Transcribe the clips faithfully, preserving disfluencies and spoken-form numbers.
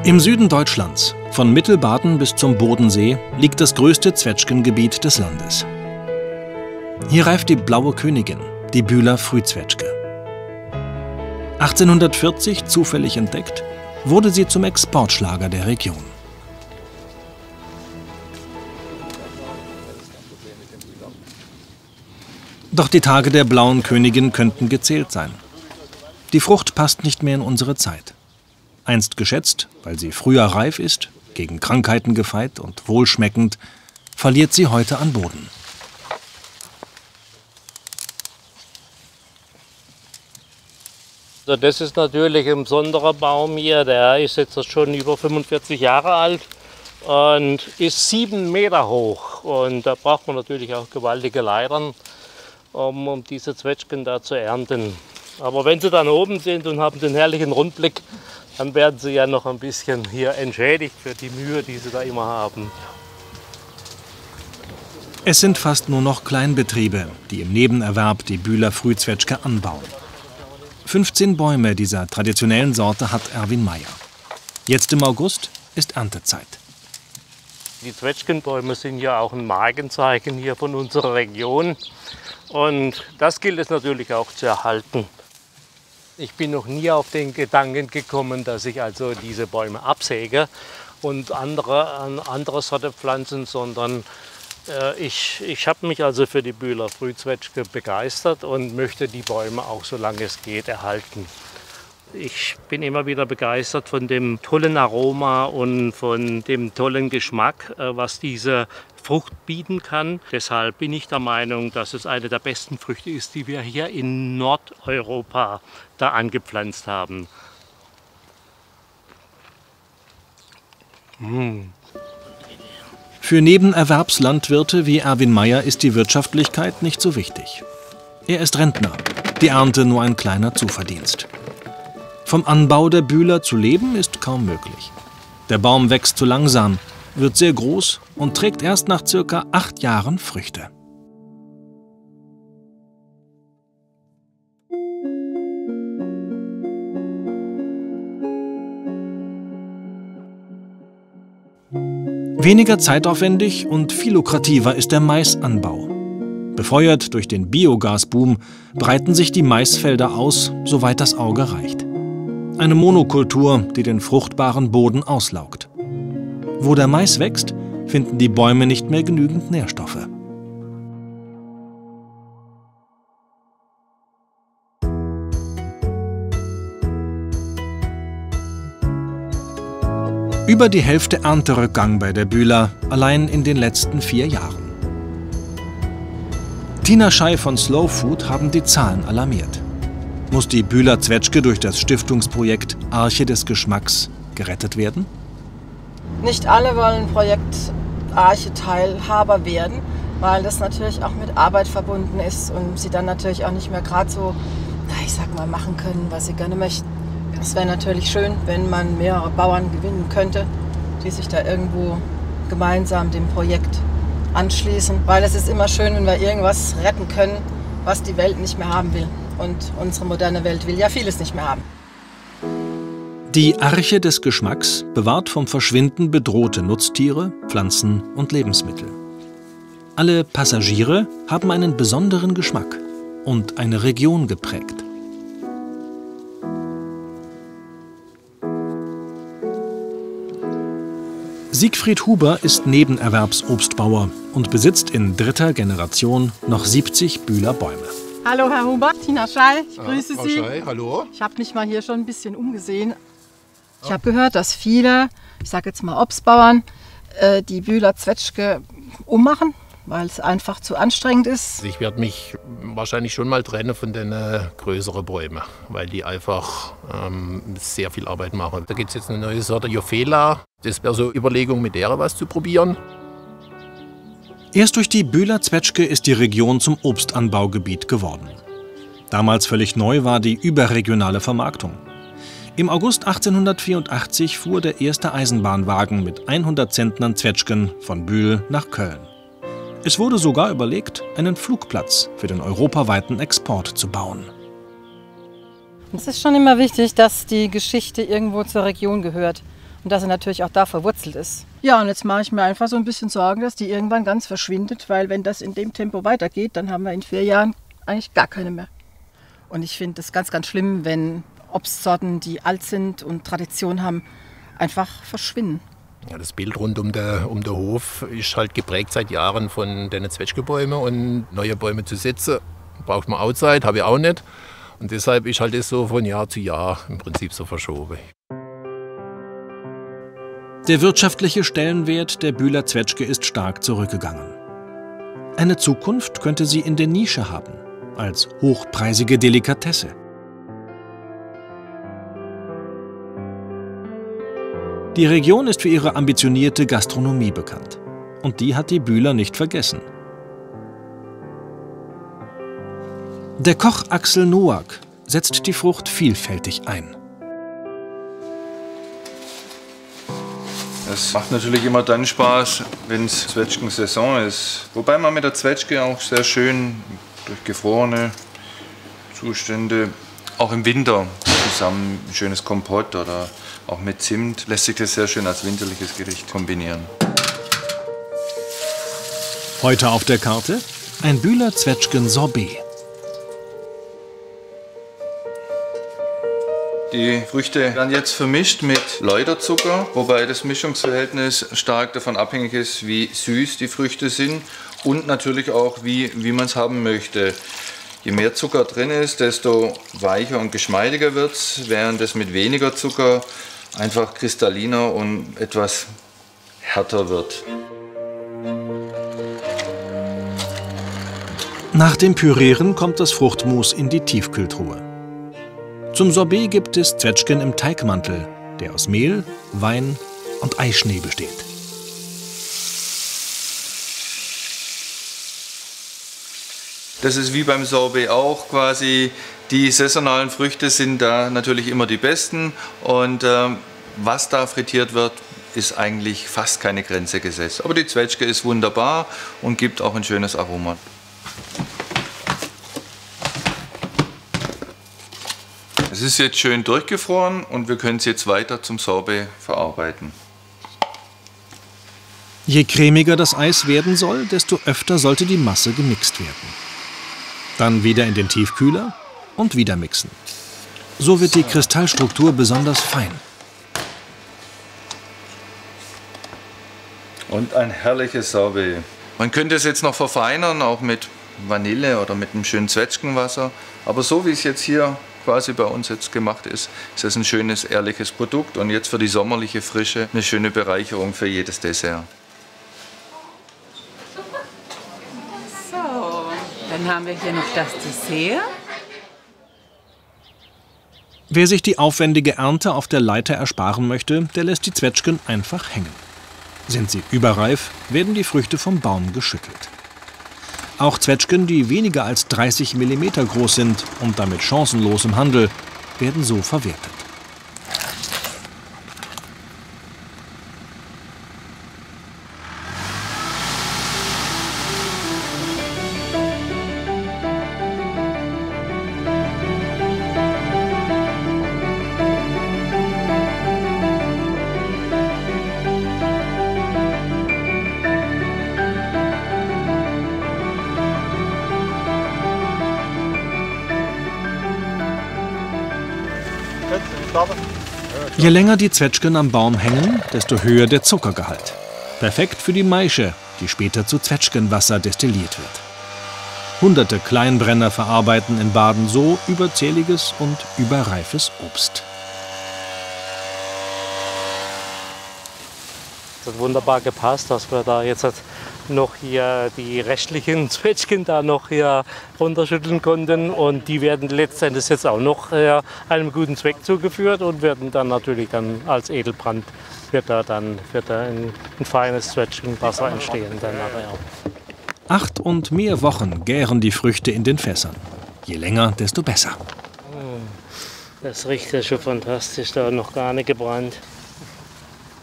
Im Süden Deutschlands, von Mittelbaden bis zum Bodensee, liegt das größte Zwetschgengebiet des Landes. Hier reift die Blaue Königin, die Bühler Frühzwetschge. achtzehnhundertvierzig zufällig entdeckt, wurde sie zum Exportschlager der Region. Doch die Tage der Blauen Königin könnten gezählt sein. Die Frucht passt nicht mehr in unsere Zeit. Einst geschätzt, weil sie früher reif ist, gegen Krankheiten gefeit und wohlschmeckend, verliert sie heute an Boden. Also das ist natürlich ein besonderer Baum hier, der ist jetzt schon über fünfundvierzig Jahre alt und ist sieben Meter hoch. Und da braucht man natürlich auch gewaltige Leitern, um, um diese Zwetschgen da zu ernten. Aber wenn sie dann oben sind und haben den herrlichen Rundblick, dann werden sie ja noch ein bisschen hier entschädigt für die Mühe, die sie da immer haben. Es sind fast nur noch Kleinbetriebe, die im Nebenerwerb die Bühler Frühzwetschge anbauen. fünfzehn Bäume dieser traditionellen Sorte hat Erwin Meyer. Jetzt im August ist Erntezeit. Die Zwetschgenbäume sind ja auch ein Markenzeichen hier von unserer Region. Und das gilt es natürlich auch zu erhalten. Ich bin noch nie auf den Gedanken gekommen, dass ich also diese Bäume absäge und andere, andere Sorte pflanzen, sondern äh, ich, ich habe mich also für die Bühler Frühzwetschge begeistert und möchte die Bäume auch, solange es geht, erhalten. Ich bin immer wieder begeistert von dem tollen Aroma und von dem tollen Geschmack, was diese Frucht bieten kann. Deshalb bin ich der Meinung, dass es eine der besten Früchte ist, die wir hier in Nordeuropa da angepflanzt haben. Mmh. Für Nebenerwerbslandwirte wie Erwin Meyer ist die Wirtschaftlichkeit nicht so wichtig. Er ist Rentner, die Ernte nur ein kleiner Zuverdienst. Vom Anbau der Bühler zu leben ist kaum möglich. Der Baum wächst zu langsam, wird sehr groß und trägt erst nach circa acht Jahren Früchte. Weniger zeitaufwendig und viel lukrativer ist der Maisanbau. Befeuert durch den Biogasboom breiten sich die Maisfelder aus, soweit das Auge reicht. Eine Monokultur, die den fruchtbaren Boden auslaugt. Wo der Mais wächst, finden die Bäume nicht mehr genügend Nährstoffe. Über die Hälfte Ernterückgang bei der Bühler, allein in den letzten vier Jahren. Tina Schei von Slow Food haben die Zahlen alarmiert. Muss die Bühler Zwetschge durch das Stiftungsprojekt Arche des Geschmacks gerettet werden? Nicht alle wollen Projekt Arche Teilhaber werden, weil das natürlich auch mit Arbeit verbunden ist und sie dann natürlich auch nicht mehr gerade so, ich sag mal, machen können, was sie gerne möchten. Es wäre natürlich schön, wenn man mehrere Bauern gewinnen könnte, die sich da irgendwo gemeinsam dem Projekt anschließen, weil es ist immer schön, wenn wir irgendwas retten können, was die Welt nicht mehr haben will. Und unsere moderne Welt will ja vieles nicht mehr haben. Die Arche des Geschmacks bewahrt vom Verschwinden bedrohte Nutztiere, Pflanzen und Lebensmittel. Alle Passagiere haben einen besonderen Geschmack und eine Region geprägt. Siegfried Huber ist Nebenerwerbsobstbauer und besitzt in dritter Generation noch siebzig Bühler Bäume. Hallo Herr Huber, Tina Schei, ich grüße Frau Sie. Schei, hallo. Ich habe mich mal hier schon ein bisschen umgesehen. Ich habe gehört, dass viele, ich sage jetzt mal Obstbauern, äh, die Bühler Zwetschge ummachen, weil es einfach zu anstrengend ist. Ich werde mich wahrscheinlich schon mal trennen von den äh, größeren Bäumen, weil die einfach ähm, sehr viel Arbeit machen. Da gibt es jetzt eine neue Sorte Jophela. Das wäre so Überlegung, mit der was zu probieren. Erst durch die Bühler Zwetschge ist die Region zum Obstanbaugebiet geworden. Damals völlig neu war die überregionale Vermarktung. Im August achtzehnhundertvierundachtzig fuhr der erste Eisenbahnwagen mit hundert Zentnern Zwetschgen von Bühl nach Köln. Es wurde sogar überlegt, einen Flugplatz für den europaweiten Export zu bauen. Es ist schon immer wichtig, dass die Geschichte irgendwo zur Region gehört. und dass sie natürlich auch da verwurzelt ist. Ja, und jetzt mache ich mir einfach so ein bisschen Sorgen, dass die irgendwann ganz verschwindet, weil wenn das in dem Tempo weitergeht, dann haben wir in vier Jahren eigentlich gar keine mehr. Und ich finde es ganz, ganz schlimm, wenn Obstsorten, die alt sind und Tradition haben, einfach verschwinden. Ja, das Bild rund um den um der Hof ist halt geprägt seit Jahren von den Zwetschgebäumen, und neue Bäume zu setzen, braucht man auch Zeit, habe ich auch nicht. Und deshalb ist halt das so von Jahr zu Jahr im Prinzip so verschoben. Der wirtschaftliche Stellenwert der Bühler Zwetschge ist stark zurückgegangen. Eine Zukunft könnte sie in der Nische haben, als hochpreisige Delikatesse. Die Region ist für ihre ambitionierte Gastronomie bekannt. Und die hat die Bühler nicht vergessen. Der Koch Axel Noack setzt die Frucht vielfältig ein. Es macht natürlich immer dann Spaß, wenn es Zwetschgen-Saison ist. Wobei man mit der Zwetschge auch sehr schön durch gefrorene Zustände, auch im Winter zusammen ein schönes Kompott oder auch mit Zimt, lässt sich das sehr schön als winterliches Gericht kombinieren. Heute auf der Karte ein Bühler Zwetschgen-Sorbet. Die Früchte werden jetzt vermischt mit Läuterzucker, wobei das Mischungsverhältnis stark davon abhängig ist, wie süß die Früchte sind und natürlich auch, wie, wie man es haben möchte. Je mehr Zucker drin ist, desto weicher und geschmeidiger wird es, während es mit weniger Zucker einfach kristalliner und etwas härter wird. Nach dem Pürieren kommt das Fruchtmus in die Tiefkühltruhe. Zum Sorbet gibt es Zwetschgen im Teigmantel, der aus Mehl, Wein und Eischnee besteht. Das ist wie beim Sorbet auch quasi, die saisonalen Früchte sind da natürlich immer die besten, und äh, was da frittiert wird, ist eigentlich fast keine Grenze gesetzt. Aber die Zwetschge ist wunderbar und gibt auch ein schönes Aroma. Es ist jetzt schön durchgefroren und wir können es jetzt weiter zum Sorbet verarbeiten. Je cremiger das Eis werden soll, desto öfter sollte die Masse gemixt werden. Dann wieder in den Tiefkühler und wieder mixen. So wird die Kristallstruktur besonders fein. Und ein herrliches Sorbet. Man könnte es jetzt noch verfeinern, auch mit Vanille oder mit einem schönen Zwetschgenwasser. Aber so wie es jetzt hier quasi bei uns jetzt gemacht ist, ist es ein schönes, ehrliches Produkt. Und jetzt für die sommerliche Frische eine schöne Bereicherung für jedes Dessert. So, dann haben wir hier noch das Dessert. Wer sich die aufwendige Ernte auf der Leiter ersparen möchte, der lässt die Zwetschgen einfach hängen. Sind sie überreif, werden die Früchte vom Baum geschüttelt. Auch Zwetschgen, die weniger als dreißig Millimeter groß sind und damit chancenlos im Handel, werden so verwertet. Je länger die Zwetschgen am Baum hängen, desto höher der Zuckergehalt. Perfekt für die Maische, die später zu Zwetschgenwasser destilliert wird. Hunderte Kleinbrenner verarbeiten in Baden so überzähliges und überreifes Obst. Es hat wunderbar gepasst, dass wir da jetzt noch hier die restlichen Zwetschgen da noch hier runterschütteln konnten, und die werden letztendlich jetzt auch noch äh, einem guten Zweck zugeführt und werden dann natürlich dann als Edelbrand wird da dann wird da ein, ein feines Zwetschgenwasser entstehen dann nachher. Acht und mehr Wochen gären die Früchte in den Fässern. Je länger, desto besser. Das riecht ja schon fantastisch, da noch gar nicht gebrannt.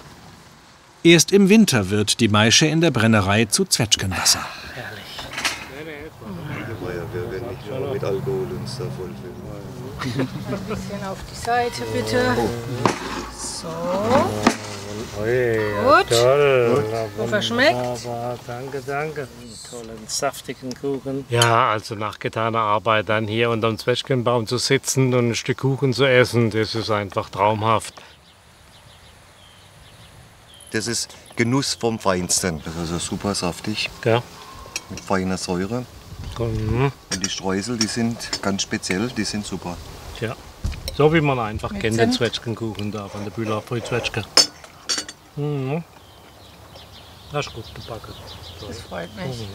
Erst im Winter wird die Maische in der Brennerei zu Zwetschgenwasser. Herrlich. Wir werden nicht nur mit Alkohol uns da vollfüllen. Ein bisschen auf die Seite, bitte. So. Gut. Toll. Hoffe, schmeckt. Danke, danke. Tollen, saftigen Kuchen. Ja, also nach getaner Arbeit dann hier unterm Zwetschgenbaum zu sitzen und ein Stück Kuchen zu essen, das ist einfach traumhaft. Das ist Genuss vom Feinsten. Das ist also super saftig, Ja. mit feiner Säure. Mhm. Und die Streusel, die sind ganz speziell, die sind super. Ja. So wie man einfach Mit kennt, den Zimt. Zwetschgenkuchen da von der Bühler Frühzwetschge. Mhm. Das ist gut gebacken. Das freut mich.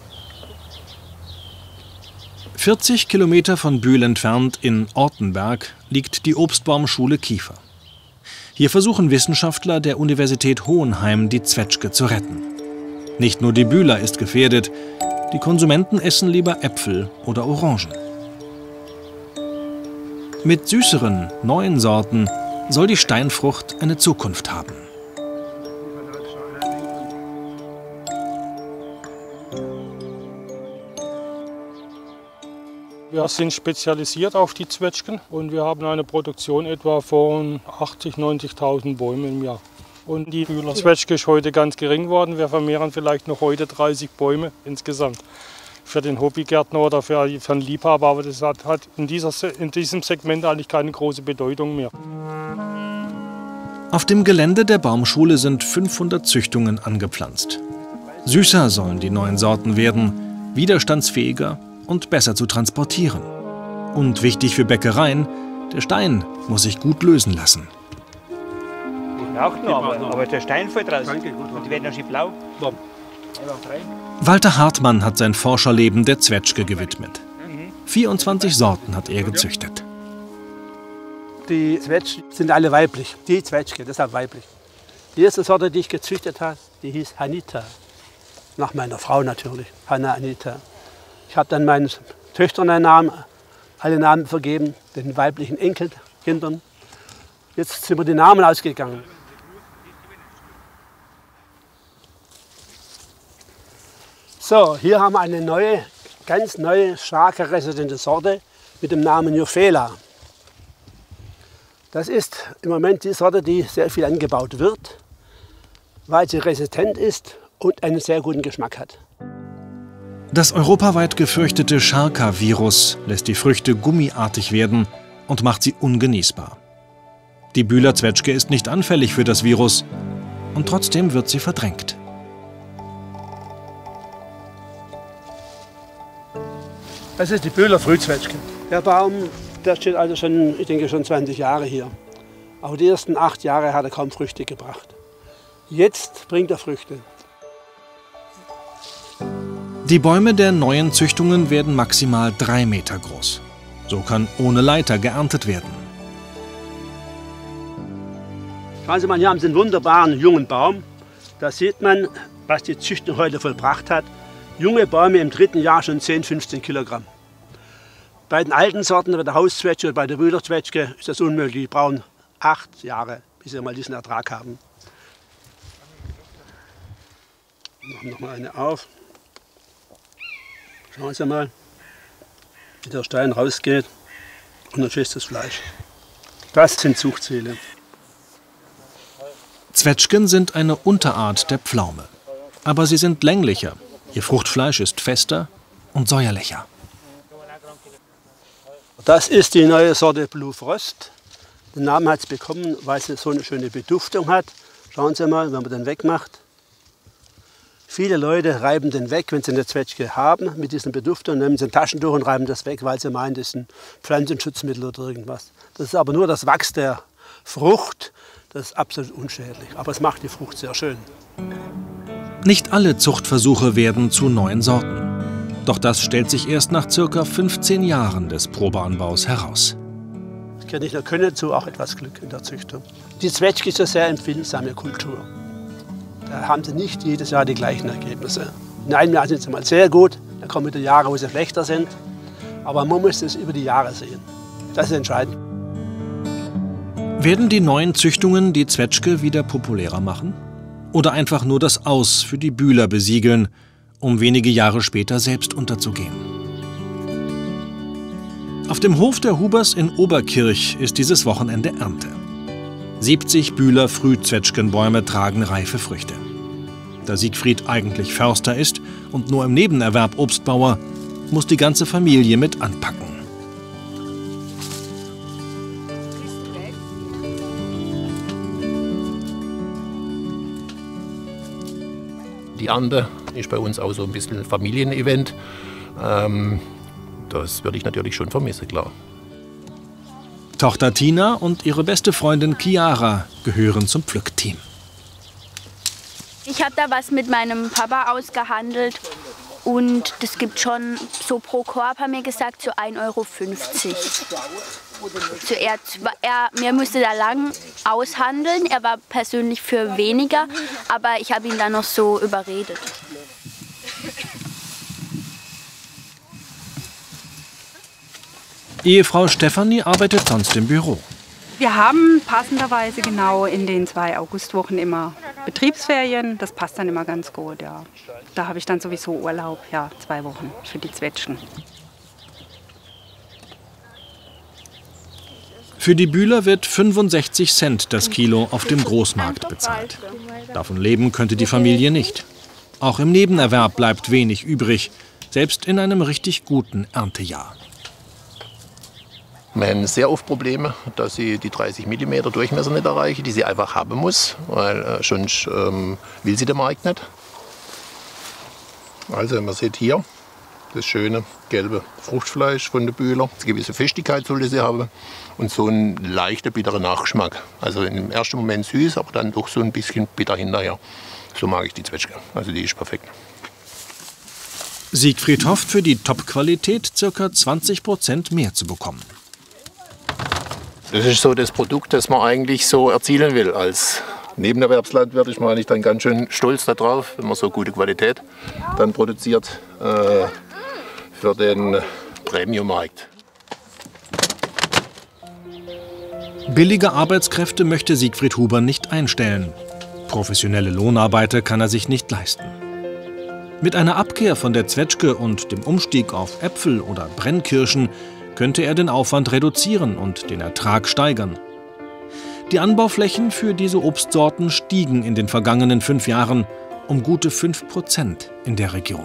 vierzig Kilometer von Bühl entfernt in Ortenberg liegt die Obstbaumschule Kiefer. Hier versuchen Wissenschaftler der Universität Hohenheim, die Zwetschge zu retten. Nicht nur die Bühler ist gefährdet, die Konsumenten essen lieber Äpfel oder Orangen. Mit süßeren, neuen Sorten soll die Steinfrucht eine Zukunft haben. Wir sind spezialisiert auf die Zwetschgen und wir haben eine Produktion etwa von achtzigtausend, neunzigtausend Bäumen im Jahr. Und die Bühler Zwetschge ist heute ganz gering geworden. Wir vermehren vielleicht noch heute dreißig Bäume insgesamt. Für den Hobbygärtner oder für, für einen Liebhaber, aber das hat, hat in, dieser, in diesem Segment eigentlich keine große Bedeutung mehr. Auf dem Gelände der Baumschule sind fünfhundert Züchtungen angepflanzt. Süßer sollen die neuen Sorten werden, widerstandsfähiger und besser zu transportieren. Und wichtig für Bäckereien, der Stein muss sich gut lösen lassen. Raucht noch, aber, aber der Stein fällt raus. Danke, gut. Und die werden dann schön blau. Walter Hartmann hat sein Forscherleben der Zwetschge gewidmet. vierundzwanzig Sorten hat er gezüchtet. Die Zwetschgen sind alle weiblich. Die Zwetschge, deshalb weiblich. Die erste Sorte, die ich gezüchtet habe, die hieß Hanita. Nach meiner Frau natürlich, Hanna Anita. Ich habe dann meinen Töchtern einen Namen, alle Namen vergeben, den weiblichen Enkelkindern. Jetzt sind mir die Namen ausgegangen. So, hier haben wir eine neue, ganz neue, starke resistente Sorte mit dem Namen Euphela. Das ist im Moment die Sorte, die sehr viel angebaut wird, weil sie resistent ist und einen sehr guten Geschmack hat. Das europaweit gefürchtete Scharka-Virus lässt die Früchte gummiartig werden und macht sie ungenießbar. Die Bühler Zwetschge ist nicht anfällig für das Virus und trotzdem wird sie verdrängt. Das ist die Bühler Frühzwetschge. Der Baum, der steht also schon, ich denke, schon zwanzig Jahre hier. Aber die ersten acht Jahre hat er kaum Früchte gebracht. Jetzt bringt er Früchte. Die Bäume der neuen Züchtungen werden maximal drei Meter groß. So kann ohne Leiter geerntet werden. Schauen Sie mal, hier haben Sie einen wunderbaren jungen Baum. Da sieht man, was die Züchtung heute vollbracht hat. Junge Bäume im dritten Jahr schon zehn, fünfzehn Kilogramm. Bei den alten Sorten, bei der Hauszwetschge oder bei der Bühlerzwetschge, ist das unmöglich. Die brauchen acht Jahre, bis sie mal diesen Ertrag haben. Machen wir noch mal eine auf. Schauen Sie mal, wie der Stein rausgeht und dann ist das Fleisch. Das sind Zuchtziele. Zwetschgen sind eine Unterart der Pflaume. Aber sie sind länglicher. Ihr Fruchtfleisch ist fester und säuerlicher. Das ist die neue Sorte Blue Frost. Den Namen hat es bekommen, weil sie so eine schöne Beduftung hat. Schauen Sie mal, wenn man den wegmacht. Viele Leute reiben den weg, wenn sie eine Zwetschge haben, mit diesen Beduftungen, nehmen sie ein Taschentuch und reiben das weg, weil sie meinen, das ist ein Pflanzenschutzmittel oder irgendwas. Das ist aber nur das Wachs der Frucht, das ist absolut unschädlich. Aber es macht die Frucht sehr schön. Nicht alle Zuchtversuche werden zu neuen Sorten. Doch das stellt sich erst nach circa fünfzehn Jahren des Probeanbaus heraus. Es gehört nicht nur Können zu, auch etwas Glück in der Züchtung. Die Zwetschge ist eine sehr empfindsame Kultur. Da haben sie nicht jedes Jahr die gleichen Ergebnisse. In einem Jahr sind sie mal sehr gut, dann kommen wieder Jahre, wo sie schlechter sind. Aber man muss es über die Jahre sehen. Das ist entscheidend. Werden die neuen Züchtungen die Zwetschge wieder populärer machen? Oder einfach nur das Aus für die Bühler besiegeln um wenige Jahre später selbst unterzugehen. Auf dem Hof der Hubers in Oberkirch ist dieses Wochenende Ernte. siebzig Bühler Frühzwetschgenbäume tragen reife Früchte. Da Siegfried eigentlich Förster ist und nur im Nebenerwerb Obstbauer, muss die ganze Familie mit anpacken. Die Ernte ist bei uns auch so ein bisschen ein Familienevent. Ähm, das würde ich natürlich schon vermissen, klar. Tochter Tina und ihre beste Freundin Chiara gehören zum Pflückteam. Ich habe da was mit meinem Papa ausgehandelt und das gibt schon so pro Korb, haben wir gesagt, so ein Euro fünfzig. So er, er, mir musste da lang aushandeln, er war persönlich für weniger, aber ich habe ihn dann noch so überredet. Ehefrau Stefanie arbeitet sonst im Büro. Wir haben passenderweise genau in den zwei Augustwochen immer Betriebsferien. Das passt dann immer ganz gut, ja. Da habe ich dann sowieso Urlaub, ja, zwei Wochen für die Zwetschgen. Für die Bühler wird fünfundsechzig Cent das Kilo auf dem Großmarkt bezahlt. Davon leben könnte die Familie nicht. Auch im Nebenerwerb bleibt wenig übrig, selbst in einem richtig guten Erntejahr. Wir haben sehr oft Probleme, dass sie die dreißig Millimeter Durchmesser nicht erreichen, die sie einfach haben muss, weil äh, sonst ähm, will sie der Markt nicht. Also man sieht hier das schöne gelbe Fruchtfleisch von der Bühler. Eine gewisse Festigkeit sollte sie haben und so einen leichten bitteren Nachgeschmack. Also im ersten Moment süß, aber dann doch so ein bisschen bitter hinterher. So mag ich die Zwetschge. Also die ist perfekt. Siegfried hofft für die Top-Qualität ca. zwanzig Prozent mehr zu bekommen. Das ist so das Produkt, das man eigentlich so erzielen will. Als Nebenerwerbslandwirt ist man eigentlich dann ganz schön stolz darauf, wenn man so gute Qualität dann produziert äh, für den Premium-Markt. Billige Arbeitskräfte möchte Siegfried Huber nicht einstellen. Professionelle Lohnarbeiter kann er sich nicht leisten. Mit einer Abkehr von der Zwetschge und dem Umstieg auf Äpfel oder Brennkirschen könnte er den Aufwand reduzieren und den Ertrag steigern. Die Anbauflächen für diese Obstsorten stiegen in den vergangenen fünf Jahren um gute fünf Prozent in der Region.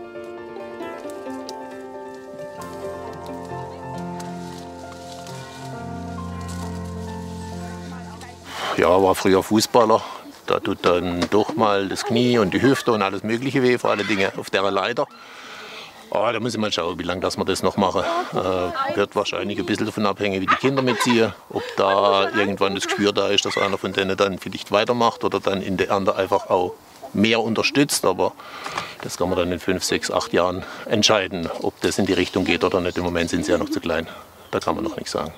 Ja, war früher Fußballer. Da tut dann doch mal das Knie und die Hüfte und alles Mögliche weh, vor allen Dingen auf der Leiter. Oh, da muss ich mal schauen, wie lange das wir das noch machen. Äh, wird wahrscheinlich ein bisschen davon abhängen, wie die Kinder mitziehen. Ob da irgendwann das Gespür da ist, dass einer von denen dann vielleicht weitermacht oder dann in der Ernte einfach auch mehr unterstützt. Aber das kann man dann in fünf, sechs, acht Jahren entscheiden, ob das in die Richtung geht oder nicht. Im Moment sind sie ja noch zu klein. Da kann man noch nichts sagen.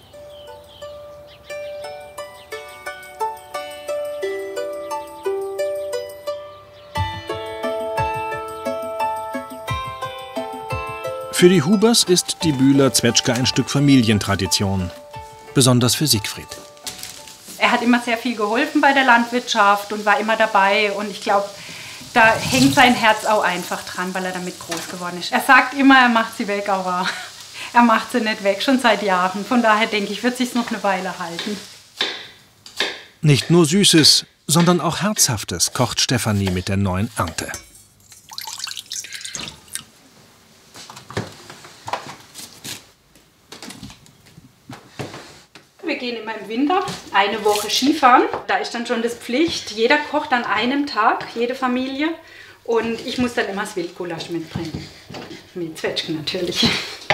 Für die Hubers ist die Bühler Zwetschge ein Stück Familientradition, besonders für Siegfried. Er hat immer sehr viel geholfen bei der Landwirtschaft und war immer dabei. Und ich glaube, da hängt sein Herz auch einfach dran, weil er damit groß geworden ist. Er sagt immer, er macht sie weg, aber er macht sie nicht weg, schon seit Jahren. Von daher denke ich, wird es sich noch eine Weile halten. Nicht nur Süßes, sondern auch Herzhaftes kocht Stefanie mit der neuen Ernte. Wir gehen immer im Winter eine Woche Skifahren. Da ist dann schon das Pflicht. Jeder kocht an einem Tag, jede Familie. Und ich muss dann immer das Wildgulasch mitbringen. Mit Zwetschgen natürlich.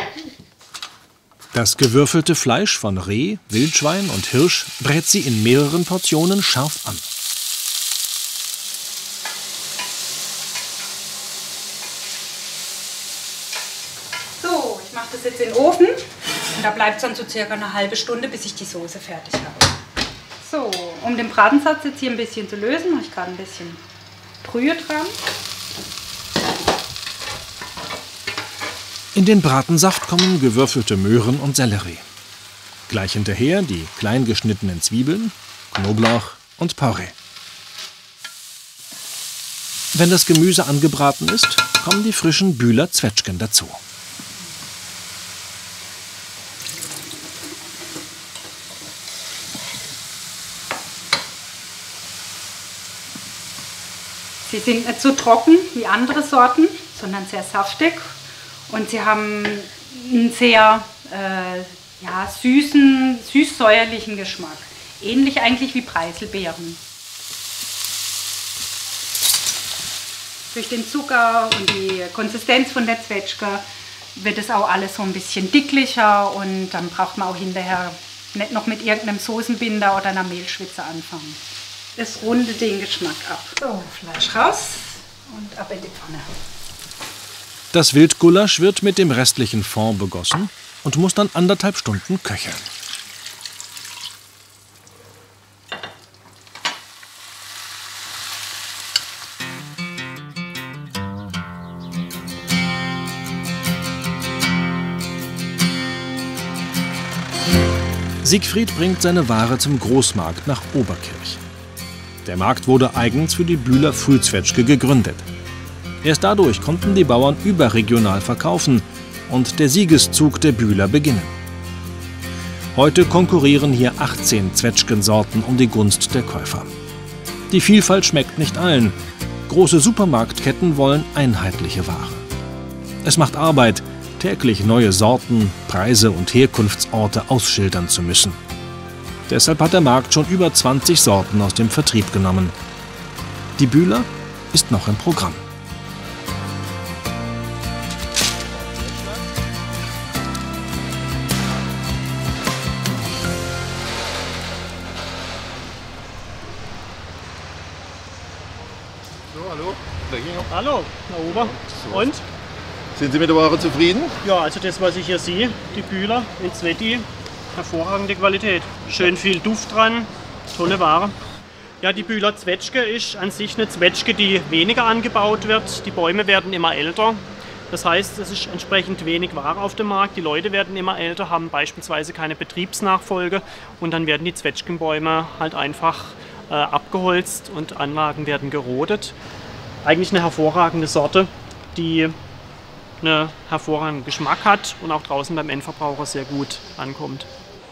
Das gewürfelte Fleisch von Reh, Wildschwein und Hirsch brät sie in mehreren Portionen scharf an. So, ich mache das jetzt in den Ofen. Und da bleibt es dann so circa eine halbe Stunde, bis ich die Soße fertig habe. So, um den Bratensatz jetzt hier ein bisschen zu lösen, mache ich gerade ein bisschen Brühe dran. In den Bratensaft kommen gewürfelte Möhren und Sellerie. Gleich hinterher die klein geschnittenen Zwiebeln, Knoblauch und Porree. Wenn das Gemüse angebraten ist, kommen die frischen Bühler Zwetschgen dazu. Sie sind nicht so trocken wie andere Sorten, sondern sehr saftig und sie haben einen sehr äh, ja, süßen, süß-säuerlichen Geschmack. Ähnlich eigentlich wie Preiselbeeren. Durch den Zucker und die Konsistenz von der Zwetschge wird es auch alles so ein bisschen dicklicher und dann braucht man auch hinterher nicht noch mit irgendeinem Soßenbinder oder einer Mehlschwitze anfangen. Es rundet den Geschmack ab. So, Fleisch raus und ab in die Pfanne. Das Wildgulasch wird mit dem restlichen Fond begossen und muss dann anderthalb Stunden köcheln. Siegfried bringt seine Ware zum Großmarkt nach Oberkirch. Der Markt wurde eigens für die Bühler Frühzwetschge gegründet. Erst dadurch konnten die Bauern überregional verkaufen und der Siegeszug der Bühler beginnen. Heute konkurrieren hier achtzehn Zwetschgensorten um die Gunst der Käufer. Die Vielfalt schmeckt nicht allen. Große Supermarktketten wollen einheitliche Ware. Es macht Arbeit, täglich neue Sorten, Preise und Herkunftsorte ausschildern zu müssen. Deshalb hat der Markt schon über zwanzig Sorten aus dem Vertrieb genommen. Die Bühler ist noch im Programm. So, hallo. Hallo, Herr Ober. Und? Sind Sie mit der Ware zufrieden? Ja, also das, was ich hier sehe, die Bühler in Zwetti, hervorragende Qualität. Schön viel Duft dran, tolle Ware. Ja, die Bühler Zwetschge ist an sich eine Zwetschge, die weniger angebaut wird. Die Bäume werden immer älter. Das heißt, es ist entsprechend wenig Ware auf dem Markt. Die Leute werden immer älter, haben beispielsweise keine Betriebsnachfolge und dann werden die Zwetschgenbäume halt einfach äh, abgeholzt und Anlagen werden gerodet. Eigentlich eine hervorragende Sorte, die einen hervorragenden Geschmack hat und auch draußen beim Endverbraucher sehr gut ankommt.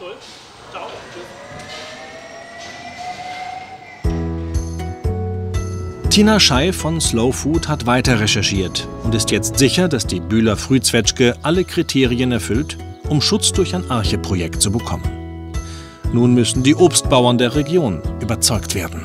Tina Schei von Slow Food hat weiter recherchiert und ist jetzt sicher, dass die Bühler Frühzwetschge alle Kriterien erfüllt, um Schutz durch ein Arche-Projekt zu bekommen. Nun müssen die Obstbauern der Region überzeugt werden.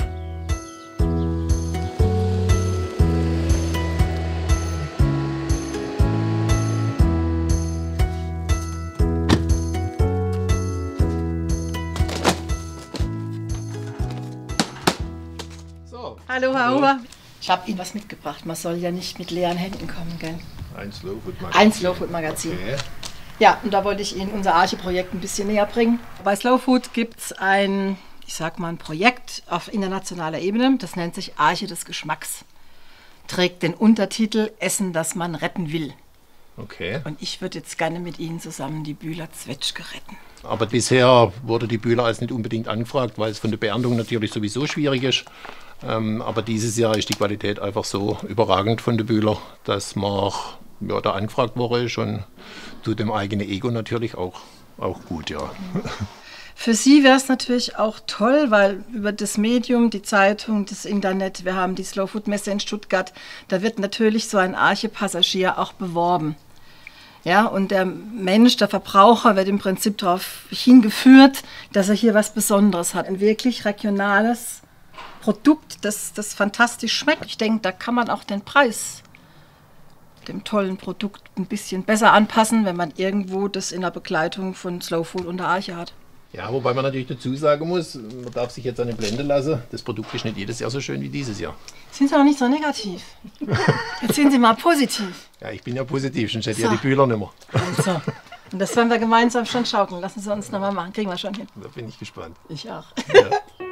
Hallo, Herr Huber. Ich habe Ihnen was mitgebracht. Man soll ja nicht mit leeren Händen kommen, gell? Ein Slow Food Magazin. Ein Slow Food Magazin. Okay. Ja, und da wollte ich Ihnen unser Arche-Projekt ein bisschen näher bringen. Bei Slow Food gibt es ein, ich sag mal, ein Projekt auf internationaler Ebene. Das nennt sich Arche des Geschmacks. Trägt den Untertitel Essen, das man retten will. Okay. Und ich würde jetzt gerne mit Ihnen zusammen die Bühler Zwetschge retten. Aber bisher wurde die Bühler als nicht unbedingt angefragt, weil es von der Beerntung natürlich sowieso schwierig ist. Ähm, aber dieses Jahr ist die Qualität einfach so überragend von der Bühler, dass man auch, ja, da angefragt worden ist und tut dem eigenen Ego natürlich auch, auch gut, ja. Für Sie wäre es natürlich auch toll, weil über das Medium, die Zeitung, das Internet, wir haben die Slow Food Messe in Stuttgart, da wird natürlich so ein Arche-Passagier auch beworben. Ja, und der Mensch, der Verbraucher, wird im Prinzip darauf hingeführt, dass er hier was Besonderes hat. Ein wirklich regionales Produkt, das, das fantastisch schmeckt. Ich denke, da kann man auch den Preis dem tollen Produkt ein bisschen besser anpassen, wenn man irgendwo das in der Begleitung von Slow Food unter Arche hat. Ja, wobei man natürlich dazu sagen muss, man darf sich jetzt eine Blende lassen. Das Produkt ist nicht jedes Jahr so schön wie dieses Jahr. Sind Sie doch nicht so negativ. Jetzt sind Sie mal positiv. Ja, ich bin ja positiv, sonst hätte ich So. ja die Bühler nicht mehr. Also, und das werden wir gemeinsam schon schaukeln. Lassen Sie uns nochmal machen. Kriegen wir schon hin. Da bin ich gespannt. Ich auch. Ja.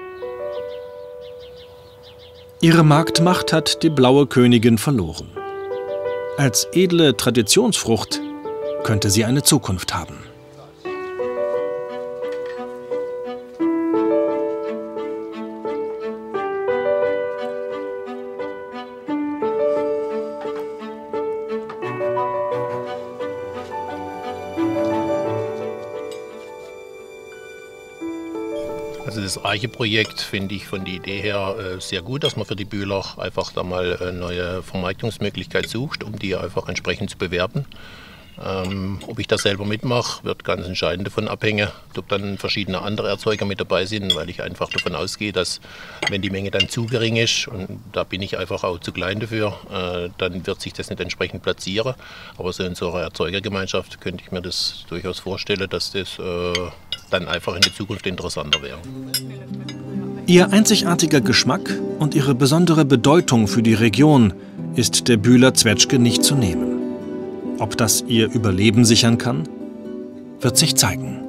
Ihre Marktmacht hat die blaue Königin verloren. Als edle Traditionsfrucht könnte sie eine Zukunft haben. Also das Arche-Projekt finde ich von der Idee her äh, sehr gut, dass man für die Bühler einfach da mal eine neue Vermarktungsmöglichkeit sucht, um die einfach entsprechend zu bewerben. Ähm, ob ich das selber mitmache, wird ganz entscheidend davon abhängen, ob dann verschiedene andere Erzeuger mit dabei sind, weil ich einfach davon ausgehe, dass wenn die Menge dann zu gering ist, und da bin ich einfach auch zu klein dafür, äh, dann wird sich das nicht entsprechend platzieren. Aber so in so einer Erzeugergemeinschaft könnte ich mir das durchaus vorstellen, dass das äh, dann einfach in der Zukunft interessanter wäre. Ihr einzigartiger Geschmack und ihre besondere Bedeutung für die Region ist der Bühler Zwetschge nicht zu nehmen. Ob das ihr Überleben sichern kann, wird sich zeigen.